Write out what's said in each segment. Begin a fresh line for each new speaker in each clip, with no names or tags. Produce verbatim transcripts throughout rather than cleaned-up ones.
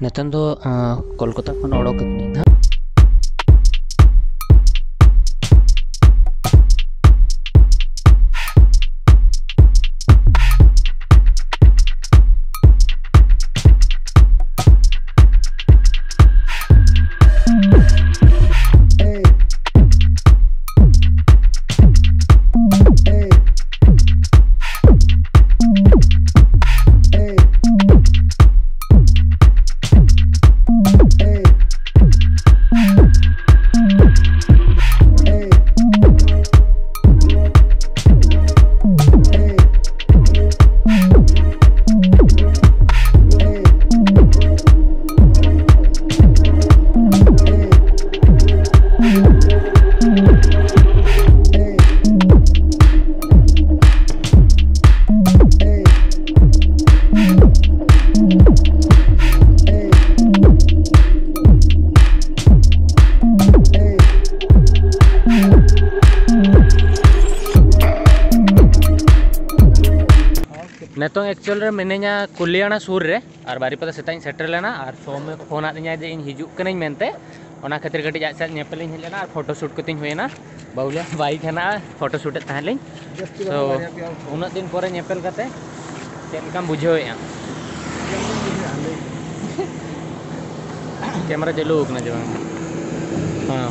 नितन दो कोलकाता खन ओडोक ना नितों एक्चुअल रे मिनेना कुलियाना सूर रे और बारीपदा सेता सेटर लेना और सोम में फोन आदिया जे इन हिजुक कनई मेनते ओना खातिर गटी आज नेपल इन हेलेना और फोटो शूट कतिन होयना बाउले बाइक हेना फोटो शूट ताहलें तो उना दिन परे नेपल कते चेलकाम बुझेया कैमरा चालू होकना जो हां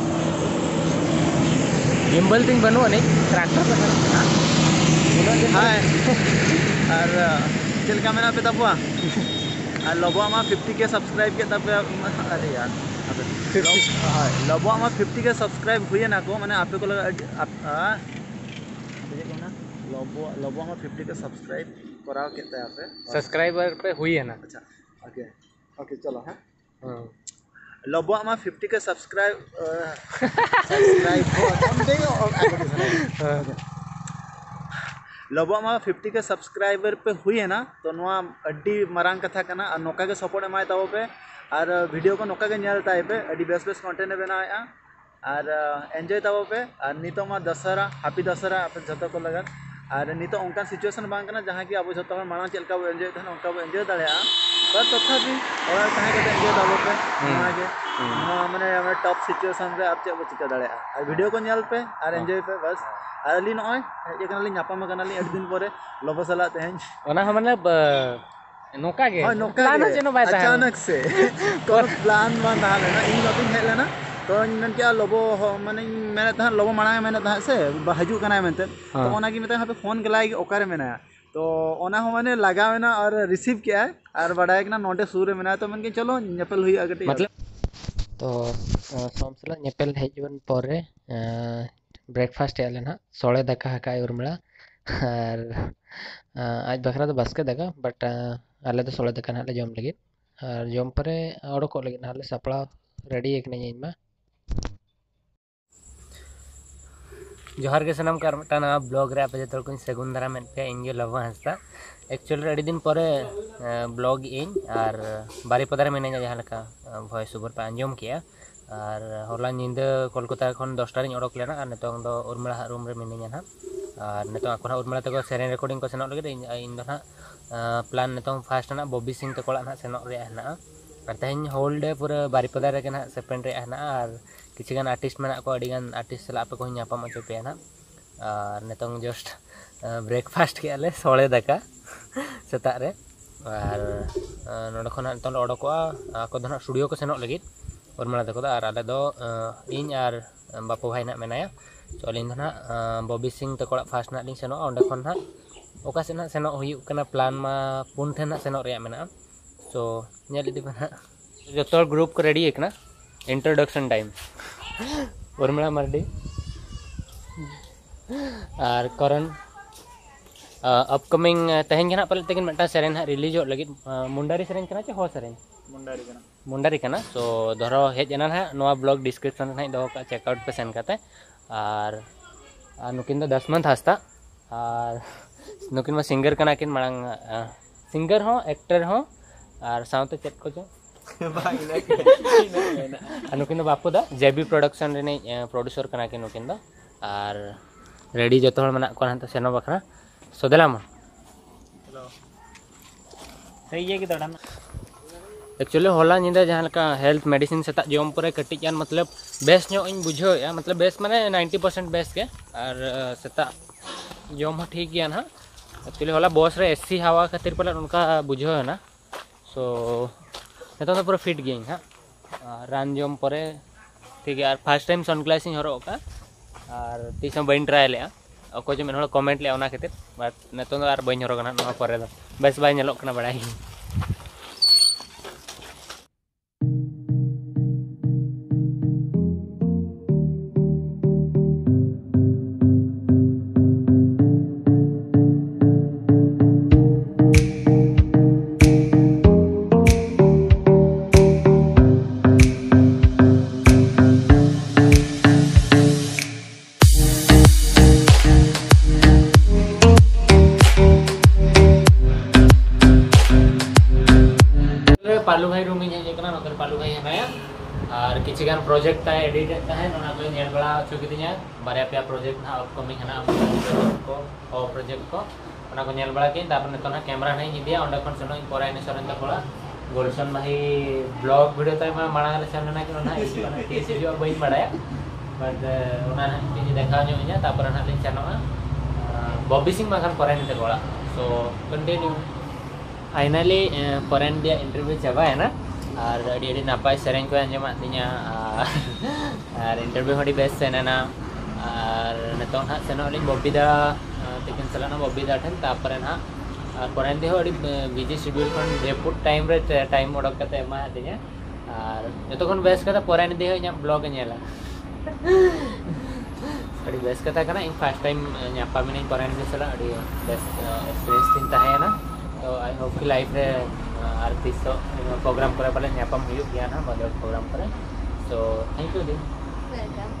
गिम्बल थिंग बनो नहीं ट्रैक्टर पे हां और चलका मेना पे तबवा और लबो मा फिफ्टी के सब्सक्राइब के तब अरे यार हां लबो मा फिफ्टी के सब्सक्राइब हुए ना को माने आपे को लगा आप लबो लबो मा फिफ्टी के सब्सक्राइब कराओ केते आपे सब्सक्राइबर पे हुई है ना अच्छा ओके ओके चलो हां हां लबो मा फिफ्टी के सब्सक्राइब सब्सक्राइब हो लबो मा फिफ्टी के सब्सक्राइबर पे हुई है ना तो नोआ अड्डी मरांग कथा कना और नोका के सपोर्ट एमाय ताओ पे और वीडियो को नोका के नेल ताई पे अड्डी बेस बेस कंटेंट बनाया और एंजॉय ताओ पे और नितो मा दशहरा हैप्पी दशहरा आप जतो को लगा और नितो उनका सिचुएशन बांग कना जहां कि अब जतो माना चलका बो एंजॉय था उनका बो एंजॉय दाड़या पर तथापि और कहां के एंजॉय ताओ पे मागे माने माने टॉप सिचुएशन रे आप चे चिका दाड़या और वीडियो को नेल पे और एंजॉय पे बस अली नय हे कनाली नापाम कनाली एक दिन परे लबो सला तेहन ओना हम मतलब नोका गे प्लान जेनो बाय अचानक से तो प्लान मा ना लेना इन लबो हे लेना तो मन क्या लबो माने मैंने था लबो माना मैंने था से हजू कना मेनते तो ओना की मेता पे फोन गलाई कि ओकारे मेना तो ओना हो माने लगावेना और रिसीव किया और बडाय ना नोटे सूर मेना तो मन के चलो नेपल हुई अगटी मतलब तो सोमसला नेपल हेजवन परे ब्रेकफास्ट यालेना सोळे दाका हका उर्मिला और आज बखरा तो बस के दाका बट आले तो सोळे दाका नाले जम लगी और जम परे ओडको लगी नाले सपड़ा रेडी एक नहीं इनमा जोहार के सनम कर मटाना ब्लॉग रे आप जतो को सेगुन दारा में पे इंगे लवा हंसता एक्चुअली रेडी दिन परे ब्लॉग इन और बारीपदा रे मेने जहां लका वॉइस ओवर पे अंजम किया और होला निंदा कोलकाता खन दसटा रिन ओडक लेना और नितों दो उर्मिला रूम रे मिनिया ना और नितों आखोना उर्मिला तको सेरेन रिकॉर्डिंग को सेनो लगे इन दो ना प्लान नितों फास्ट ना बॉबी सिंह तको ना सेनो रे ना और तेहन होल डे पूरा बारीपदा रे ना सेपेन रे ना और किछि गान आर्टिस्ट मेना को अडिगान आर्टिस्ट सला पे को न्यापाम अचो पे ना और नितों जस्ट ब्रेकफास्ट के आले सोळे दाका सेता रे और नोड खना नितों ओडकोआ को दना स्टूडियो को सेनो लगी उर्मिला तको और आले दो इन और बापू भाई ना मेनाया तो अलिन ना बॉबी सिंह तको फास्ट ना लिंग सेनो ओंडे खन ना ओका से ना सेनो हुयु कना प्लान मा पुन ठे ना सेनो रे मेना सो नेल इदि बना जतो ग्रुप को रेडी एकना इंट्रोडक्शन टाइम उर्मिला मर्डी और करण अपकमिंग तेहन के ना पले तेकिन मटा सेरेन हा रिलीज हो लगी मुंडारी सेरेन कना चे हो सेरेन मुंडारी कना मुंडारी कना सो धरो हेज एना ना नोआ ब्लॉग डिस्क्रिप्शन ना दो का चेकआउट पे सेंड करते और नुकिन दो दस मंथ हस्ता और नुकिन में सिंगर कना किन मांग सिंगर हो एक्टर हो और साउथ चेक को जो नुकिन बापू दा जेबी प्रोडक्शन रे प्रोड्यूसर कना किन नुकिन दा और रेडी जतो हर मना को हंत सेनो बखरा सोदेलाम हेलो सही है कि तोड़ा
एक्चुअली होला निंदा जहाँ का हेल्थ मेडिसिन सेता जम पर कटिजान मतलब बेस इन बुझे मतलब बेस माने नाइंटी परसेंट बेस के और सेता जम ठीक गया ना एक्चुअली होला बस रे एसी हवा खातिर पहले उनका बुझे ना सो नितों तो पूरा फिट गई हाँ रान जम पर ठीक है। और फर्स्ट टाइम सनग्लास हरक और तीस बी ट्राई ले अको जो मेन कमेंट ले खातिर बट नितों तो बी हरकना पर बेस बै नेलोकना बड़ा पालू भाई रूम हेजना पालू भाई हमाया और किसी गान प्रोजेक्ट है एडिट है बड़ा हचो कि बारे पे प्रोजेक्ट ना अपकमिंग है को ओ प्रोजेक्ट को बड़ा कि नित कैमरा ना इदिया अंडे सेनो परायने सरेन तकोड़ा गोल्सन भाई ब्लॉग वीडियो तक मांग सेना कि बी बड़ा बट देखा तापर ना सेनोगा बॉबी सिंह बाखान परायने तकोड़ा सो कंटिन्यू फाइनली परेन दिया इंटरव्यू चाबा है ना और अड़ी अड़ी नापाय सेरें को आंजमा दिया और इंटरव्यू हड़ी बेस्ट सेना और नितों ना सेनो बॉबी दा तिकिन सलाना बॉबी दा ठन तापर ना और परेन दे अड़ी बिजी शेड्यूल खन जेपुट टाइम रे टाइम ओडक कते एमा दिया और जतो खन बेस्ट कथा परेन दे इना ब्लॉग नेला अड़ी बेस्ट कथा कना इन फर्स्ट टाइम न्यापा मिनी परेन दे सला अड़ी बेस्ट एक्सपीरियंस तीन ताहे ना तो आई होप कि लाइफ रे आर तीस प्रोग्राम करे पाले न्यापम हुई गया ना बदल प्रोग्राम करे सो थैंक यू दी वेलकम।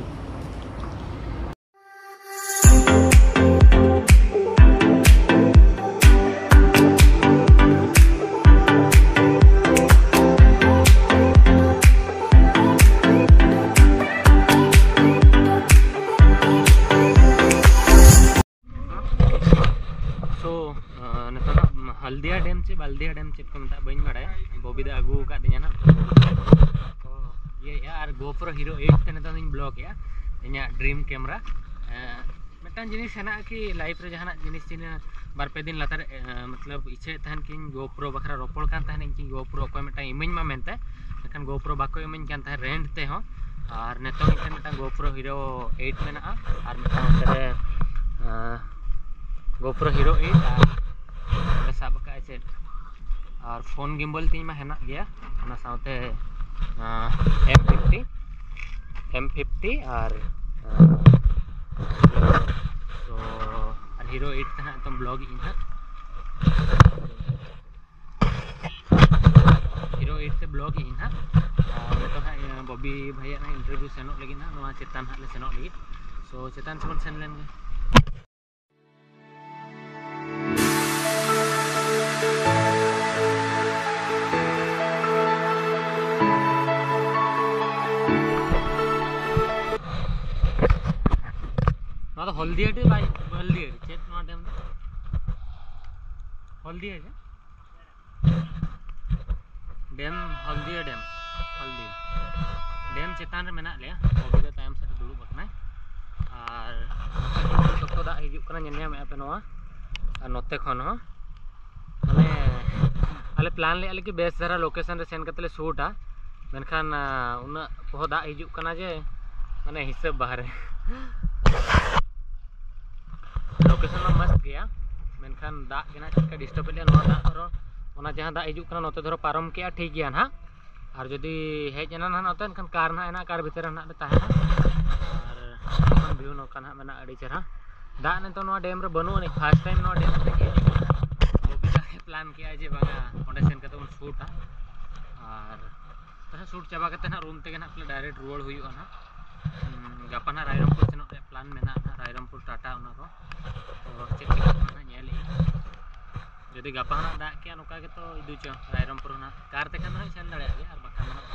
हल्दिया डैम से बल्दिया डैम चेक को मत बी बड़ा बॉबी दा अगू का ना तो ये यार गोप्रो हीरो एट नित ब्लॉग या इन ड्रीम कैमरा मिट्टन जिनिस है कि लाइफ रे जहां जिनिस बारपे दिन लतार मतलब इच्छे तहन कि गोप्रो बखरा रोपड़ कान तहन कि गोप्रो को मिट्टन इमिन मा मेनते लेकिन गोप्रो बाको इमिन कान तहन रेंट ते हो और नितो मिट्टन गोप्रो हीरो एट मेना और मिट्टन गोप्रो हीरो एट सब का चेक और फोन गिम्बल तीन में हेना गया ना साथे एम फिफ्टी एम फिफ्टी और तो और हीरो एट तना तुम ब्लॉग इन हीरो एट से ब्लॉग इन तो ना बॉबी भैया ना इंटरव्यू सेनोग लगी ना चेतान हाले सेनोग लगी सो चेतान से सेन लेन तो हल्दिया टे भाई हल्दिया चेक ना dam Haldia dam Haldia dam Haldia dam चेतान रे मेना ले बॉबी तायम से दुड़ुब बकना और तो दा हिजु कना नेनिया मे पे नोआ और नोते खन हो माने आले प्लान ले आले कि बेस जरा लोकेशन रे सेन कतले शूटा मेनखान उना को दा हिजु कना जे माने हिसाब बाहर लोकेशन में मस्त गया मेनखान दा केना चिका डिस्टर्ब ले नो दा धरो ओना जहां दा हिजु कना नोते धरो पारम के ठीक गया ना और जदी हेजना ना नोते एनखान कार ना एना कार भीतर ना ताहेना और व्यू नो कना मेना अड़ी चेहरा दा ने तो नो डैम रे बनु ने फर्स्ट टाइम नो डैम रे बॉबी दा प्लान किया जे बागा ओंडे सेन कते उन शूटा और तहे शूट चाबा कते ना रूम ते ना डायरेक्ट रुवाड़ हुई ना गापा ना रायरमपुर सेनो प्लान मेना रायरमपुर टाटा उना को तो चेक ना नेल जदि गापा ना दा के नोका के तो इदु च रायरमपुर ना कार ते खान सेन दाड़े गे और बाखा ना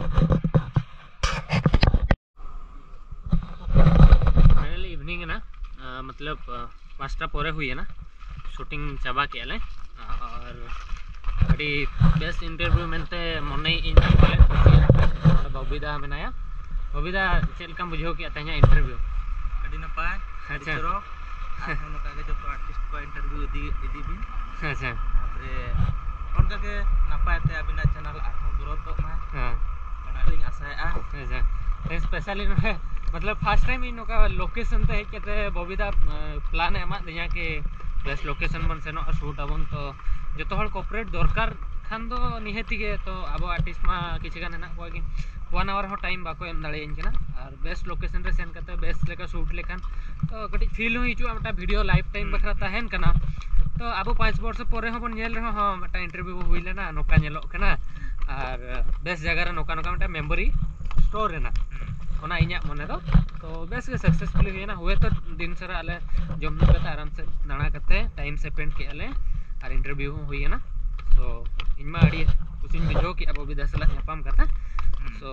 फाइनली इवनिंग ना मतलब पाँचटा परे हुई है ना शूटिंग चाबा के ले और अड़ी बेस्ट इंटरव्यू मेनते मने इन कॉलेज कुछ बबीदा मेनाया बबीदा चेलकाम बुझाव के तेना इंटरव्यू
अड़ी नपाय
अच्छा
चरो आरो नका के जो आर्टिस्ट को इंटरव्यू इदी इदी बिन
अच्छा
तापरे उनका के नपाय ते अबिना चैनल आरो ग्रोथ मा
हां
ओना लिंग आसाया
अच्छा स्पेशली मतलब फर्स्ट टाइम इन नोका लोकेशन ते हेज केते बबीदा प्लान एमा दिया के बेस्ट लोकेशन बन सेनो शूट अबन तो जो हर कोऑपरेट दरकार खान दो निहती के तो अब आर्टिस्ट मा किसी गान हेना को वन आवर हो टाइम बाको एम दाड़े इनकना और बेस्ट लोकेशन रे सेन करते बेस्ट लेका शूट लेखान तो कटी फील हुई जो मटा वीडियो लाइफ टाइम बखरा तहन कना तो अब पाँच वर्ष पर हो बन नेल रहो हां मटा इंटरव्यू हुई लेना नोका नेलो कना और बेस्ट जगह रे नोका नोका मटा मेमोरी स्टोर रेना ओना इन्या मने दो तो बेस्ट के सक्सेसफुली हुईना हुए तो दिन सरा आले जम कते आराम से दाणा कते टाइम स्पेंड के आले और इंटरव्यू हुई ना सो इनमा अड़ी कुछ बुझो कि अब बबीदा सला नेपाम कता सो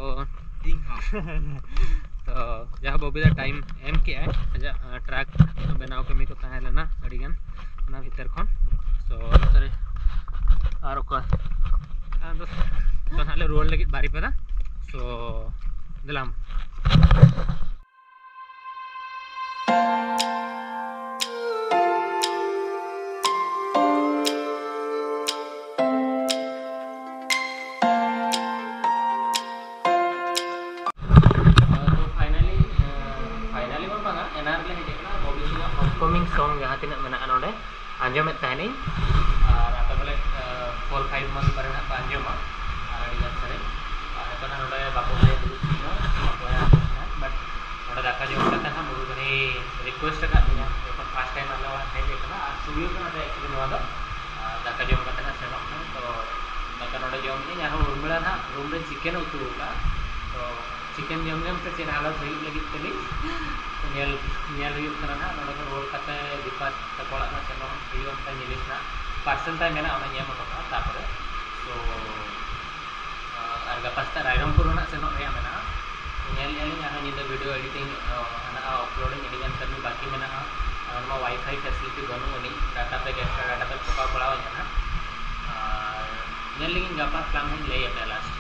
तो जहाँ बबीदा टाइम एम के आजा ट्रैक बनाव कमी को ताहे लेना अड़ी गान ना भीतर खन सो तरे और को आंदो तो हाले रोल लगी बारी पदा सो दिलाम अपकमिंग सॉन्ग जहाँ तीन मेना नोडे आंजमें तहनी और आप बोले फोर फाइव मंथ पर आंजमा और अड़ी गान सरे और तो नोडे बापू ले बट नोडे दाका जो करता है मुरु गनी रिक्वेस्ट का दिया जो फर्स्ट टाइम आलो है देखना और स्टूडियो का नोडे एक्चुअली नोडा दाका जो करता है सेनो तो दाका नोडे जो नहीं यहाँ रूम में ना रूम में चिकन उतु का तो चिकन जम जम से चेन हालत हुई लगी तली नेल नेल हुई करना ना नोडे को रोल करते दीपक तकोड़ा ना सेनो हुई उनका जिनिस ना पार्सल टाइम में ना उन्हें ये मोटो का तापरे तो और गपास्ता रायरंगपुर ना सेनो रे में ना नेल नेल यहाँ निदा वीडियो एडिटिंग ना अपलोडिंग एडिटिंग करने बाकी में ना और मा वाईफाई फैसिलिटी बनो उन्हीं data pack extra data pack पका पड़ा हो जाना और नेल लिंग गपा प्लान में ले आता लास्ट